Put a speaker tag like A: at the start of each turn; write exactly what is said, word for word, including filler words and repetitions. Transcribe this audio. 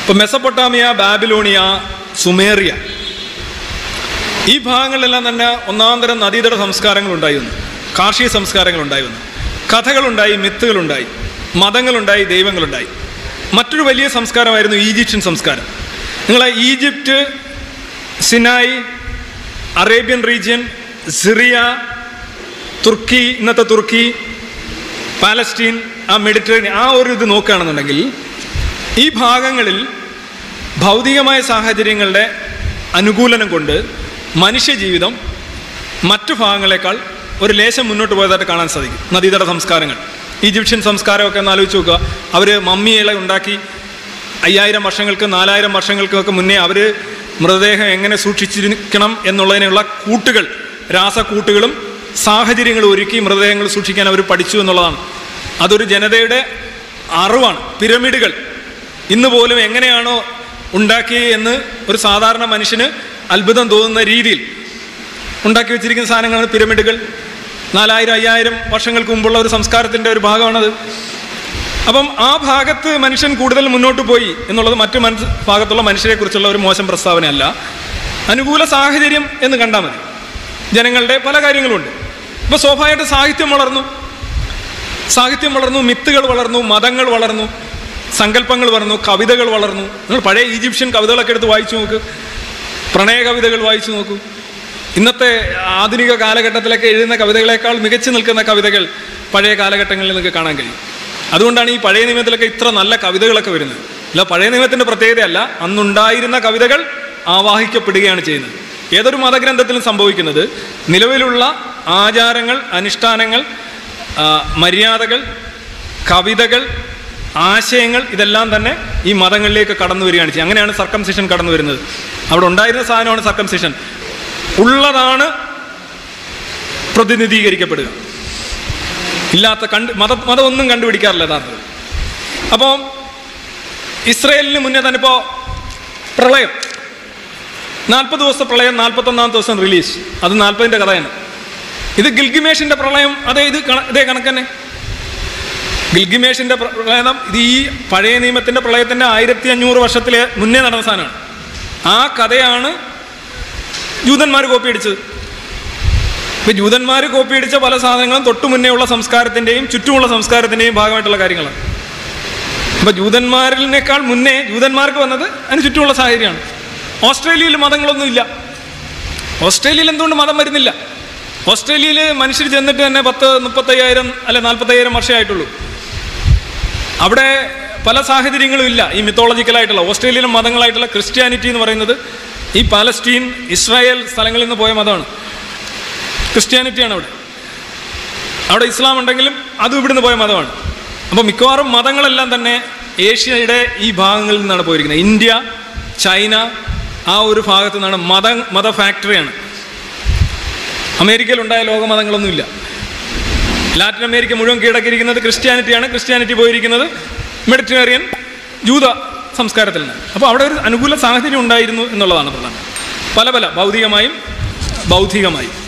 A: ഇപ്പോൾ മെസപ്പൊട്ടാമിയ, ബാബിലോണിയ, സുമേറിയ, ഈ ഭാഗങ്ങളിലെല്ലാം തന്നെ ഒന്നാം തരം നദീതട സംസ്കാരങ്ങളുണ്ടായി വന്നു, കാർഷിക സംസ്കാരങ്ങളുണ്ടായി വന്നു, കഥകളുണ്ടായി, മിത്തുകളുണ്ടായി, മതങ്ങളുണ്ടായി, ദൈവങ്ങളുണ്ടായി. മറ്റൊരു വലിയ സംസ്കാരമായിരുന്നു ഈജിപ്ഷ്യൻ സംസ്കാരം. നിങ്ങളെ Egypt, Sinai, Arabian region, Syria, തുർക്കി, ഇന്നത്തെ തുർക്കി, പാലസ്റ്റീൻ, ആ മെഡിറ്ററേനിയൻ, ആ ഒരു ഇത് നോക്കുകയാണെന്നുണ്ടെങ്കിൽ ഈ ഭാഗങ്ങളിൽ ഭൗതികമായ സാഹചര്യങ്ങളുടെ അനുകൂലനം കൊണ്ട് മനുഷ്യജീവിതം മറ്റു ഭാഗങ്ങളെക്കാൾ ഒരു ലേശം മുന്നോട്ട് പോയതായിട്ട് കാണാൻ സാധിക്കും. നദീതട സംസ്കാരങ്ങൾ, ഈജിപ്ഷ്യൻ സംസ്കാരമൊക്കെ ഒന്ന് ആലോചിച്ച് നോക്കുക. അവർ മമ്മികളെ ഉണ്ടാക്കി അയ്യായിരം വർഷങ്ങൾക്ക് നാലായിരം വർഷങ്ങൾക്കൊക്കെ മുന്നേ അവർ മൃതദേഹം എങ്ങനെ സൂക്ഷിച്ചിരിക്കണം എന്നുള്ളതിനുള്ള കൂട്ടുകൾ, രാസക്കൂട്ടുകളും സാഹചര്യങ്ങളും ഒരുക്കി മൃതദേഹങ്ങൾ സൂക്ഷിക്കാൻ അവർ പഠിച്ചു എന്നുള്ളതാണ്. അതൊരു ജനതയുടെ അറിവാണ്. പിരമിഡുകൾ ഇന്ന് പോലും എങ്ങനെയാണോ ഉണ്ടാക്കിയത് എന്ന് ഒരു സാധാരണ മനുഷ്യന് അത്ഭുതം തോന്നുന്ന രീതിയിൽ ഉണ്ടാക്കി വെച്ചിരിക്കുന്ന സാധനങ്ങളാണ് പിരമിഡുകൾ. നാലായിരം അയ്യായിരം വർഷങ്ങൾക്ക് മുമ്പുള്ള ഒരു സംസ്കാരത്തിൻ്റെ ഒരു ഭാഗമാണത്. അപ്പം ആ ഭാഗത്ത് മനുഷ്യൻ കൂടുതൽ മുന്നോട്ട് പോയി എന്നുള്ളത് മറ്റു മനസ് ഭാഗത്തുള്ള മനുഷ്യരെക്കുറിച്ചുള്ള ഒരു മോശം പ്രസ്താവനയല്ല. അനുകൂല സാഹചര്യം എന്ന് കണ്ടാൽ മതി. ജനങ്ങളുടെ പല കാര്യങ്ങളുമുണ്ട്. ഇപ്പോൾ സ്വാഭാവികമായിട്ട് സാഹിത്യം വളർന്നു, സാഹിത്യം വളർന്നു, മിത്തുകൾ വളർന്നു, മതങ്ങൾ വളർന്നു, സങ്കല്പങ്ങൾ വളർന്നു, കവിതകൾ വളർന്നു. നിങ്ങൾ പഴയ ഈജിപ്ഷ്യൻ കവിതകളൊക്കെ എടുത്ത് വായിച്ചു നോക്ക്, പ്രണയ കവിതകൾ വായിച്ചു നോക്കൂ. ഇന്നത്തെ ആധുനിക കാലഘട്ടത്തിലൊക്കെ എഴുതുന്ന കവിതകളെക്കാൾ മികച്ചു നിൽക്കുന്ന കവിതകൾ പഴയ കാലഘട്ടങ്ങളിൽ നിങ്ങൾക്ക് കാണാൻ കഴിയും. അതുകൊണ്ടാണ് ഈ പഴയ നിയമത്തിലൊക്കെ ഇത്ര നല്ല കവിതകളൊക്കെ വരുന്നത്. അല്ല, പഴയ നിയമത്തിൻ്റെ പ്രത്യേകതയല്ല, അന്നുണ്ടായിരുന്ന കവിതകൾ ആവാഹിക്കപ്പെടുകയാണ് ചെയ്യുന്നത്. ഏതൊരു മതഗ്രന്ഥത്തിലും സംഭവിക്കുന്നത് നിലവിലുള്ള ആചാരങ്ങൾ, അനുഷ്ഠാനങ്ങൾ, മര്യാദകൾ, കവിതകൾ, ആശയങ്ങൾ ഇതെല്ലാം തന്നെ ഈ മതങ്ങളിലേക്ക് കടന്നു വരികയാണ് ചെയ്യുന്നത്. അങ്ങനെയാണ് സർക്കംസിഷൻ കടന്നു വരുന്നത്. അവിടെ ഉണ്ടായിരുന്ന സാധനമാണ് സർക്കംസിഷൻ. ഉള്ളതാണ് പ്രതിനിധീകരിക്കപ്പെടുക. ഇല്ലാത്ത കണ്ട് മത മതം ഒന്നും കണ്ടുപിടിക്കാറില്ല യഥാർത്ഥത്തിൽ. അപ്പോൾ ഇസ്രയേലിന് മുന്നേ തന്നെ ഇപ്പോൾ പ്രളയം, നാൽപ്പത് ദിവസത്തെ പ്രളയം, നാൽപ്പത്തൊന്നാം ദിവസം റിലീസ്, അത് നാൽപ്പതിൻ്റെ കഥയാണ്. ഇത് ഗിൽഗിമേഷിൻ്റെ പ്രളയം, അതേ ഇത് ഇതേ കണക്ക് തന്നെ. ഗിൽഗിമേഷിൻ്റെ പ്രളയം ഇത് ഈ പഴയ നിയമത്തിൻ്റെ പ്രളയത്തിൻ്റെ ആയിരത്തി അഞ്ഞൂറ് വർഷത്തിലെ മുന്നേ നടന്ന സാധനമാണ്. ആ കഥയാണ് ജൂതന്മാർ കോപ്പി അടിച്ചത്. ഇപ്പം ജൂതന്മാർ കോപ്പി അടിച്ച പല സാധനങ്ങളും തൊട്ടു മുന്നേ ഉള്ള സംസ്കാരത്തിൻ്റെയും ചുറ്റുമുള്ള സംസ്കാരത്തിൻ്റെയും ഭാഗമായിട്ടുള്ള കാര്യങ്ങളാണ്. അപ്പം ജൂതന്മാരിനേക്കാൾ മുന്നേ ജൂതന്മാർക്ക് വന്നത് അതിന് ചുറ്റുമുള്ള സാഹചര്യമാണ്. ഓസ്ട്രേലിയയിൽ മതങ്ങളൊന്നുമില്ല. ഓസ്ട്രേലിയയിൽ എന്തുകൊണ്ട് മതം വരുന്നില്ല? ഓസ്ട്രേലിയയിൽ മനുഷ്യർ ചെന്നിട്ട് തന്നെ പത്ത് മുപ്പത്തയ്യായിരം അല്ലെ നാൽപ്പത്തയ്യായിരം വർഷമായിട്ടുള്ളൂ. അവിടെ പല സാഹചര്യങ്ങളും ഇല്ല. ഈ മിത്തോളജിക്കലായിട്ടുള്ള ഓസ്ട്രേലിയയിലെ മതങ്ങളായിട്ടുള്ള ക്രിസ്ത്യാനിറ്റി എന്ന് പറയുന്നത് ഈ പാലസ്റ്റീൻ, ഇസ്രായേൽ സ്ഥലങ്ങളിൽ നിന്ന് പോയ മതമാണ്. ക്രിസ്ത്യാനിറ്റിയാണ് അവിടെ. അവിടെ ഇസ്ലാം ഉണ്ടെങ്കിലും അതും ഇവിടുന്ന് പോയ മതമാണ്. അപ്പോൾ മിക്കവാറും മതങ്ങളെല്ലാം തന്നെ ഏഷ്യയുടെ ഈ ഭാഗങ്ങളിൽ നിന്നാണ് പോയിരിക്കുന്നത്. ഇന്ത്യ, ചൈന, ആ ഒരു ഭാഗത്തു നിന്നാണ്. മത മത ഫാക്ടറിയാണ്. അമേരിക്കയിലുണ്ടായ ലോകമതങ്ങളൊന്നുമില്ല. ലാറ്റിൻ അമേരിക്ക മുഴുവൻ കീഴടക്കിയിരിക്കുന്നത് ക്രിസ്ത്യാനിറ്റിയാണ്. ക്രിസ്ത്യാനിറ്റി പോയിരിക്കുന്നത് മെഡിറ്ററേനിയൻ ജൂത സംസ്കാരത്തിൽ നിന്ന്. അപ്പോൾ അവിടെ ഒരു അനുകൂല സാഹചര്യം ഉണ്ടായിരുന്നു എന്നുള്ളതാണ് പ്രധാനം. പല പല ഭൗതികമായും ബൗദ്ധികമായും.